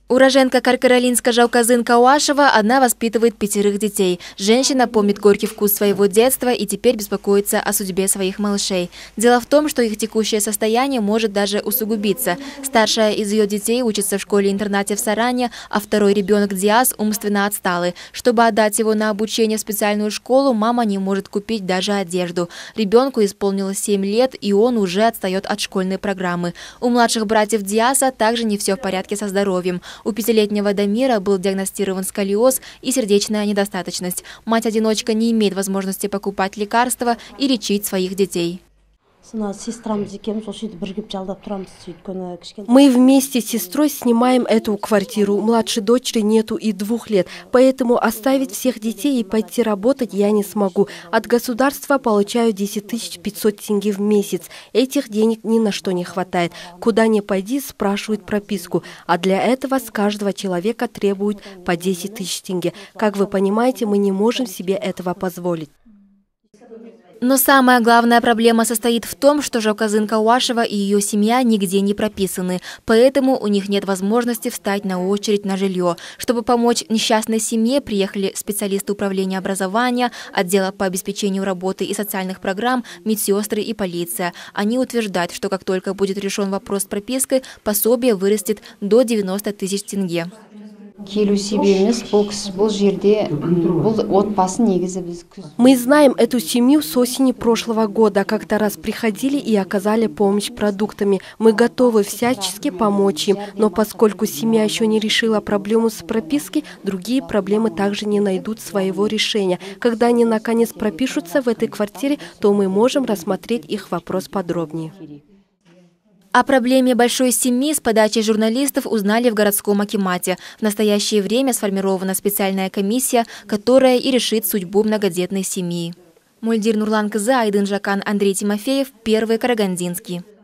Уроженка Каркаралинска Жауказын Кауашева одна воспитывает 5 детей. Женщина помнит горький вкус своего детства и теперь беспокоится о судьбе своих малышей. Дело в том, что их текущее состояние может даже усугубиться. Старшая из ее детей учится в школе-интернате в Саране, а второй ребенок Диас умственно отсталый. Чтобы отдать его на обучение в специальную школу, мама не может купить даже одежду. Ребенку исполнилось 7 лет, и он уже отстает от школьной программы. У младших братьев Диаса также не все в порядке со здоровьем. У 5-летнего Дамира был диагностирован сколиоз и сердечная недостаточность. Мать-одиночка не имеет возможности покупать лекарства и лечить своих детей. Мы вместе с сестрой снимаем эту квартиру. Младшей дочери нету и 2 лет. Поэтому оставить всех детей и пойти работать я не смогу. От государства получаю 10 500 тенге в месяц. Этих денег ни на что не хватает. Куда ни пойди, спрашивают прописку. А для этого с каждого человека требуют по 10 000 тенге. Как вы понимаете, мы не можем себе этого позволить. Но самая главная проблема состоит в том, что Жауказын Кауашева и ее семья нигде не прописаны, поэтому у них нет возможности встать на очередь на жилье. Чтобы помочь несчастной семье, приехали специалисты управления образования, отдела по обеспечению работы и социальных программ, медсестры и полиция. Они утверждают, что как только будет решен вопрос с пропиской, пособие вырастет до 90 000 тенге. Мы знаем эту семью с осени прошлого года. Как-то раз приходили и оказали помощь продуктами. Мы готовы всячески помочь им, но поскольку семья еще не решила проблему с пропиской, другие проблемы также не найдут своего решения. Когда они наконец пропишутся в этой квартире, то мы можем рассмотреть их вопрос подробнее. О проблеме большой семьи с подачей журналистов узнали в городском акимате. В настоящее время сформирована специальная комиссия, которая и решит судьбу многодетной семьи. Мульдир Нурлан Кызы, Айдын Жакан, Андрей Тимофеев, Первый Карагандинский.